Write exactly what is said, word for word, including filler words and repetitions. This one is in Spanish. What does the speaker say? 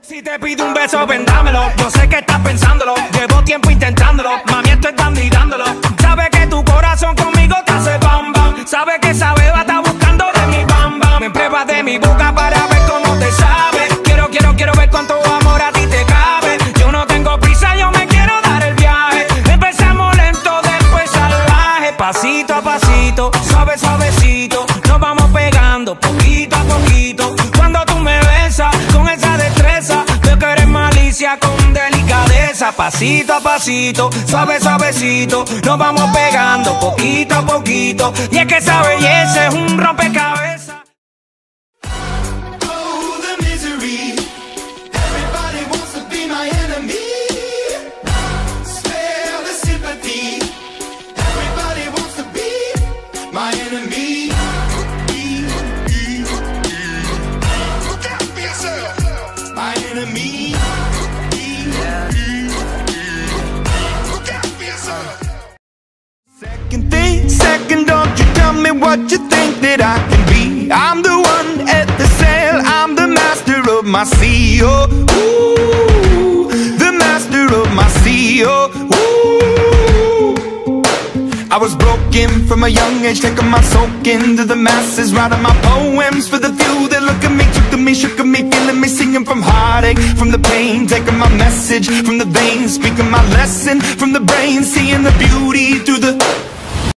Si te pido un beso, vendámelo. Yo sé que estás pensándolo. Llevo tiempo intentándolo. Mami, estoy dando y dándolo. Sabe que tu corazón conmigo te hace bam bam. Sabe que esa beba está buscando de mi bam bam. Me pruebas de mi boca para ver cómo te sabe. Quiero, quiero, quiero ver cuánto amor a ti te cabe. Yo no tengo prisa, yo me quiero dar el viaje. Empezamos lento, después salvaje. Pasito a pasito, suave, suavecito. Nos vamos pegando poquito a poquito. Cuando tú me besas con esa destreza, veo que eres malicia con delicadeza. Pasito a pasito, suave, suavecito. Nos vamos pegando poquito a poquito. Y es que esa belleza es un rompecabezas. Oh, the misery. Everybody wants to be my enemy. Spare the sympathy. Everybody wants to be my enemy. Look out for yourself. My enemy. Look out for yourself. Second thing, second, don't you tell me what you think that I can be. I'm the one at the sail, I'm the master of my sea. Oh, ooh, the master of my sea. Oh, ooh. I was broken from a young age, taking my soak into the masses, writing my poems for the few that look at me, took to me, shook at me, feeling me, singing from heartache, from the pain, taking my message from the veins, speaking my lesson from the brain, seeing the beauty through the